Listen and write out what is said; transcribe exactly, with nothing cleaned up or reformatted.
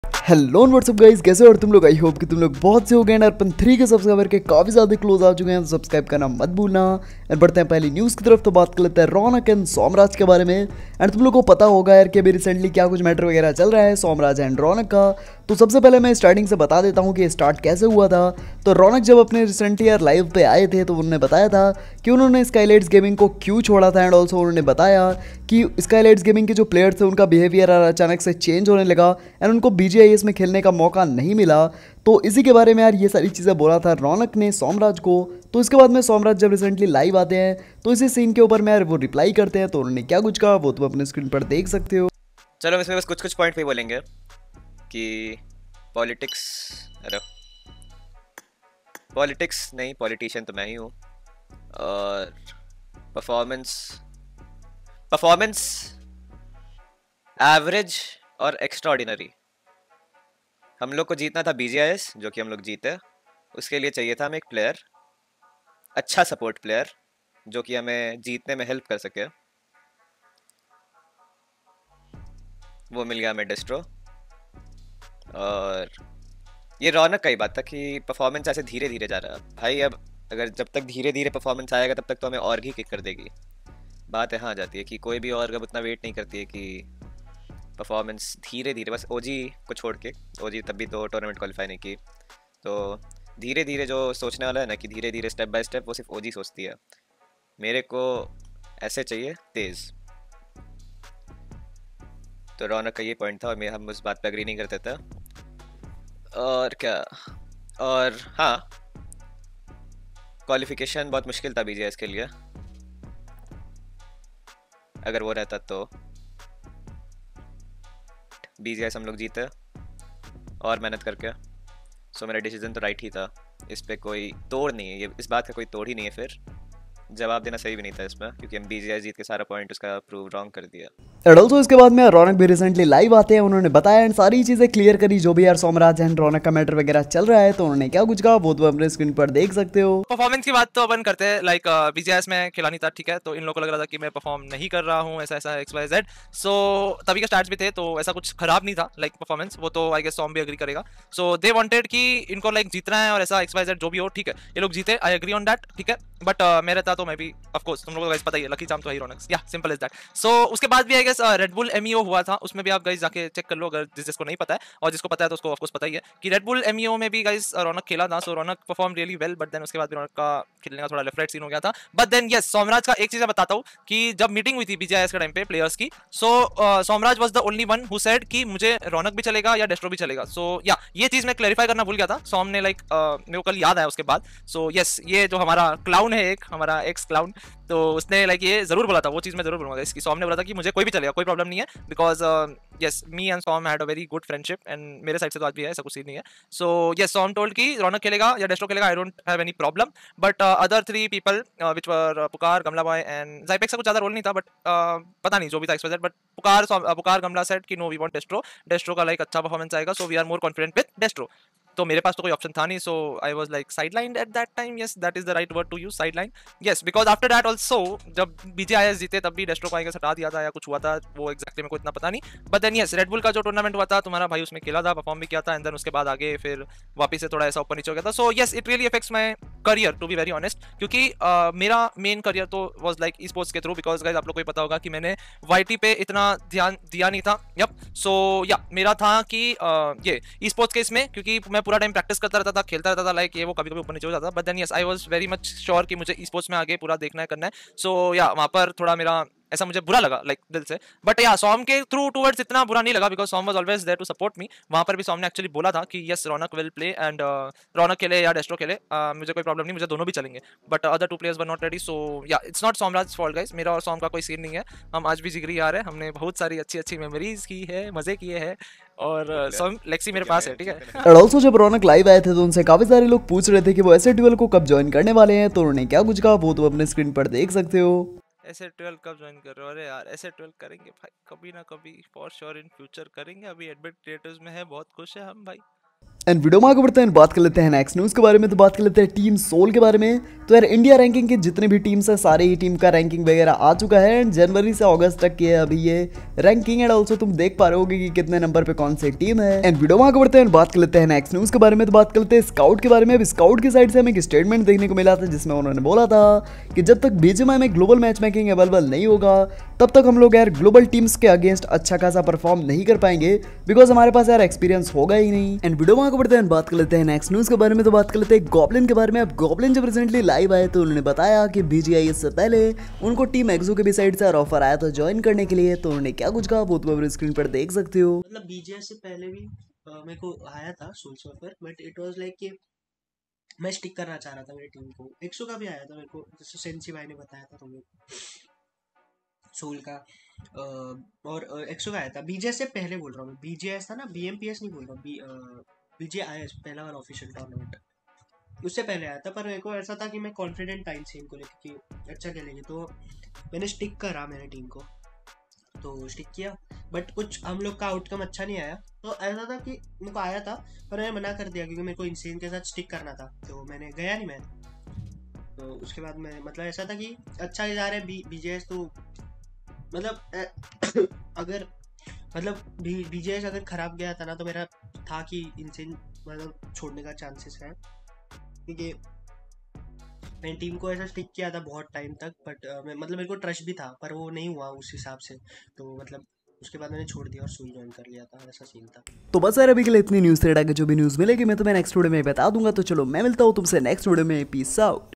Hello and WhatsApp guys, कैसे हो और तुम लोग। आई होप कि तुम लोग बहुत से हो गए एंड अपन थ्री के सब्सक्राइबर के काफ़ी ज़्यादा क्लोज आ चुके हैं, तो सब्सक्राइब करना मत भूलना। एंड बढ़ते हैं पहली न्यूज़ की तरफ। तो बात कर लेते हैं रौनक एंड सोमराज के बारे में। एंड तुम लोग को पता होगा यार कि अभी रिसेंटली क्या कुछ मैटर वगैरह चल रहा है सोमराज एंड रौनक का। तो सबसे पहले मैं स्टार्टिंग से बता देता हूँ कि स्टार्ट कैसे हुआ था। तो रौनक जब अपने रिसेंटली यार लाइव पे आए थे तो उन्होंने बताया था कि उन्होंने स्काईलाइट्स गेमिंग को क्यों छोड़ा था। एंड ऑल्सो उन्होंने बताया कि स्काईलाइट्स गेमिंग के जो प्लेयर्स थे उनका बिहेवियर अचानक से चेंज होने लगा एंड उनको बीजीआईएस में खेलने का मौका नहीं मिला। तो इसी के बारे में यार ये सारी चीज़ें बोला था रौनक ने सोमराज को। तो इसके बाद में सोमराज जब रिसेंटली लाइव आते हैं तो इसी सीन के ऊपर में यार वो रिप्लाई करते हैं। तो उन्होंने क्या कुछ कहा वो तुम अपने स्क्रीन पर देख सकते हो। चलो इसमें बस कुछ कुछ पॉइंट पे बोलेंगे कि पॉलिटिक्स, अरे पॉलिटिक्स नहीं, पॉलिटिशियन तो मैं ही हूँ। और परफॉर्मेंस परफॉर्मेंस एवरेज और एक्स्ट्राऑर्डिनरी। हम लोग को जीतना था बीजीआईएस, जो कि हम लोग जीते। उसके लिए चाहिए था हमें एक प्लेयर, अच्छा सपोर्ट प्लेयर, जो कि हमें जीतने में हेल्प कर सके। वो मिल गया हमें डेस्ट्रो। और ये रौनक का ही बात था कि परफॉर्मेंस ऐसे धीरे धीरे जा रहा है भाई। अब अगर जब तक धीरे धीरे परफॉर्मेंस आएगा तब तक तो हमें और भी किक कर देगी। बात यहाँ आ जाती है कि कोई भी और अब उतना वेट नहीं करती है कि परफॉर्मेंस धीरे धीरे, बस ओजी को छोड़ के, ओजी तब भी तो टूर्नामेंट क्वालिफाई नहीं की। तो धीरे धीरे जो सोचने वाला है ना कि धीरे धीरे स्टेप बाय स्टेप, वो सिर्फ ओजी सोचती है। मेरे को ऐसे चाहिए तेज़। तो रौनक का ये पॉइंट था और हम उस बात पे एग्री नहीं करते थे। और क्या, और हाँ, क्वालिफिकेशन बहुत मुश्किल था बीजीएस के लिए। अगर वो रहता तो बीजीएस हम लोग जीते और मेहनत करके। सो मेरा डिसीजन तो राइट ही था, इस पे कोई तोड़ नहीं है, ये इस बात का कोई तोड़ ही नहीं है। फिर जवाब देना सही भी नहीं था इसमें, क्योंकि हम बीजीएस जीत के सारा पॉइंट उसका प्रूव रॉन्ग कर दिया। एंड ऑल्सो इसके बाद में रौनक भी रिसेंटली लाइव आते हैं। उन्होंने बताया एंड सारी चीज़ें क्लियर करी जो भी यार सोमराज एंड रौनक का मैटर वगैरह चल रहा है। तो उन्होंने क्या कुछ कहा वो तो अपने स्क्रीन पर देख सकते हो। परफॉर्मेंस की बात तो अपन करते हैं, लाइक बीजीएस में खेला नहीं था, ठीक है। तो इन लोगों को लग रहा था कि मैं परफॉर्म नहीं कर रहा हूँ, ऐसा ऐसा एक्स वाई जेड। सो तभी के स्टार्ट्स भी थे, तो ऐसा कुछ खराब नहीं था लाइक परफॉर्मेंस। वो तो आई गेस सॉम भी एग्री करेगा। सो दे वांटेड कि इनको लाइक जीतना है और ऐसा एक्स वाई जेड जो भी हो, ठीक है। ये लोग जीते, आई एग्री ऑन दैट, ठीक है। बट मैं रहता तो मैं भी, ऑफ कोर्स तुम लोगों को गाइस पता ही है, लकी चार्म तो है ही रौनक, या सिंपल इज दैट। सो उसके बाद भी I guess Red Bull MEO हुआ था, उसमें भी आप गाइस जाके चेक कर लो अगर जिस जिसको नहीं पता है। और जिसको पता है तो उसको ऑफ कोर्स पता ही है कि रेड बुल एमईओ में भी गाइस रौनक खेला था। So Raunak perform really well, but then उसके बाद रौनक का खेलने का थोड़ा लेफ्ट राइट सीन हो गया था। बट देन यस, सोमराज का एक चीज मैं बताता हूँ कि जब मीटिंग हुई थी बीजीआईएस के टाइम पे प्लेयर्स की, so Somraj was the only one who said कि मुझे रौनक भी चलेगा या डेस्ट्रो भी चलेगा। सो या ये चीज मैं क्लैरिफाई करना भूल गया था। सोम ने लाइक मेरे को कल याद आया उसके बाद। सो यस, ये जो हमारा क्लाउन है, एक हमारा एक्स क्लाउन, तो उसने लाइक ये जरूर बोला था, वो चीज मैं जरूर बोलूंगा इसकी। सोम ने बोला था कि मुझे कोई भी चलेगा, कोई प्रॉब्लम नहीं है, because yes me and Som had a very good friendship and मेरे साइड से तो आज भी है, ऐसा कुछ सीन नहीं है। सो यस, सोम टोल्ड कि रौनक खेलेगा या डेस्ट्रो खेलेगा, I don't have any problem. But other three people which were Pukar, Gamla boy and जाइपेक्स का कुछ ज्यादा रोल नहीं था, बट uh, पता नहीं जो भी था एक्स वाई जेड। बट पुकार पुकार गमला सेड कि no we want Destro, Destro का लाइक अच्छा परफॉर्मेंस आएगा, so we are more confident with Destro. तो मेरे पास तो कोई ऑप्शन था नहीं, so I was like sidelined at that time. Yes, that is the right word to use, sideline. Yes, because after that also जब BGIS जीते तब भी डेस्ट्रो को आगे हटा दिया था या कुछ हुआ था, वो एक्जैक्टली मेरे को इतना पता नहीं। But then yes, Red Bull का जो टूर्नामेंट हुआ था तुम्हारा भाई, उसमें खेला था, परफॉर्म भी किया था, एंड देन उसके बाद आगे फिर वापस से थोड़ा ऐसा ऊपर नीचे हो गया था। So yes, it really affects my career to be very honest, क्योंकि uh, मेरा मेन करियर तो वाज लाइक ई स्पोर्ट्स के थ्रू। बिकॉज गाइस आप लोग को पता होगा कि मैंने वाईटी पे इतना ध्यान दिया नहीं था। यप, सो या मेरा था कि uh, ये ई स्पोर्ट्स के इसमें, क्योंकि मैं पूरा टाइम प्रैक्टिस करता रहता था, खेलता रहता था, लाइक ये वो कभी कभी ऊपर नीचे हो जाता था। But then yes, I was very much sure कि मुझे ई स्पोर्ट्स में आगे पूरा देखना है, करना है। सो या वहाँ पर थोड़ा मेरा ऐसा मुझे बुरा लगा लाइक दिल से। बट या सॉम के थ्रू टूवर्ड्स इतना बुरा नहीं लगा, because Som was always there to support me. वहाँ पर भी सॉम ने एक्चुअली बोला था कि yes Raunak will play and Raunak खेले या डेस्ट्रो खेले, uh, मुझे कोई प्रॉब्लम नहीं, मुझे दोनों भी चलेंगे। But other two players were not ready. So yeah it's not Somraj fault guys, मेरा और सॉम का कोई सीन नहीं है। हम आज भी जिगरी यार है, हमने बहुत सारी अच्छी अच्छी मेमोरीज की है, मजे किए हैं। और सॉम लेक्सी मेरे पास है, ठीक है। एंड ऑल्सो जब रौनक लाइव आए थे तो उनसे काफी सारे लोग पूछ रहे थे कि वो ऐसे ट्वेल्व को कब ज्वाइन करने वाले हैं। तो उन्होंने क्या कुछ कहा वो तो अपने स्क्रीन पर देख सकते हो। ऐसे ट्वेल्व कब ज्वाइन कर रहे हो? अरे यार, ऐसे ट्वेल्व करेंगे भाई, कभी ना कभी फॉर श्योर इन फ्यूचर करेंगे। अभी एडमिनिस्ट्रेटर्स में है, बहुत खुश है हम भाई। एंड वीडियो में आगे बढ़ते हैं, बात कर लेते हैं नेक्स्ट न्यूज़ के बारे में। तो बात कर लेते हैं टीम सोल के बारे में। तो यार इंडिया रैंकिंग के जितने भी टीम्स है सारे ही टीम का रैंकिंग वगैरह आ चुका है एंड जनवरी से अगस्त तक की है अभी ये रैंकिंग एंड ऑल्सो तुम देख पा रहे होगे कि कितने नंबर पे कौन सी टीम है। एंड वीडियो में आगे बढ़ते हैं, बात कर लेते हैं नेक्स्ट न्यूज़ के बारे में। तो बात कर लेते हैं स्काउट के बारे में। अब स्काउट की साइड से हमें एक स्टेटमेंट देखने को मिला था जिसमें उन्होंने बोला था कि जब तक बीजीएमआई में ग्लोबल मैच मेकिंग अवेलेबल नहीं होगा तब तक हम लोग यार ग्लोबल टीम्स के अगेंस्ट अच्छा खासा परफॉर्म नहीं कर पाएंगे बिकॉज हमारे पास यार एक्सपीरियंस होगा ही नहीं। एंड वीडियो में आगे बढ़ते हैं, बात कर लेते हैं नेक्स्ट न्यूज़ के बारे में। तो बात कर लेते हैं गॉब्लिन के बारे में। अब गॉब्लिन जब रिसेंटली लाइव आए तो उन्होंने बताया कि बीजीआई से पहले उनको टीम एक्सो के भी साइड से ऑफर आया था ज्वाइन करने के लिए। तो उन्होंने क्या कुछ कहा वो तुम स्क्रीन पर देख सकते हो। मतलब बीजीआई से पहले भी अ, मेरे को आया था soul's offer, but it was like कि मैं स्टिक करना चाह रहा था मेरी टीम को। एक्सो का भी आया था मेरे को, जैसे सेंसी भाई ने बताया था तुम्हें सोल का, अ, और एक्सो का आया था। बीजीआई से पहले बोल रहा हूँ मैं, बीजीआई था ना, बीएमपीएस नहीं बोल रहा, बी बीजीआई पहला वाला ऑफिशियल टूर्नामेंट उससे पहले आया था। पर मेरे को ऐसा था कि मैं कॉन्फिडेंट था इस टीम को लेकर कि अच्छा खेलेंगे, तो मैंने स्टिक करा मेरी टीम को, तो स्टिक किया। बट कुछ हम लोग का आउटकम अच्छा नहीं आया, तो ऐसा था कि मेरे को आया था पर मैंने मना कर दिया क्योंकि मेरे को इंसेन के साथ स्टिक करना था, तो मैंने गया नहीं मैं। तो उसके बाद मैं मतलब ऐसा था कि अच्छा जा रहा है बी बीजेएस, तो मतलब ए, अगर मतलब बी बीजेएस अगर खराब गया था ना तो मेरा था कि इंसेन मतलब छोड़ने का चांसेस है, क्योंकि मैंने टीम को ऐसा स्टिक किया था बहुत टाइम तक। बट मैं मतलब मेरे को ट्रस्ट भी था पर वो नहीं हुआ उस हिसाब से, तो मतलब उसके बाद मैंने छोड़ दिया और सोल ज्वाइन कर लिया था, ऐसा सीन था। तो बस यार अभी के लिए इतनी न्यूज़ थ्रेड आगे जो भी न्यूज़ मिलेगी मैं तुम्हें नेक्स्ट वीडियो में बता दूंगा। तो चलो मैं मिलता हूँ तुमसे नेक्स्ट वीडियो में, पीस आउट।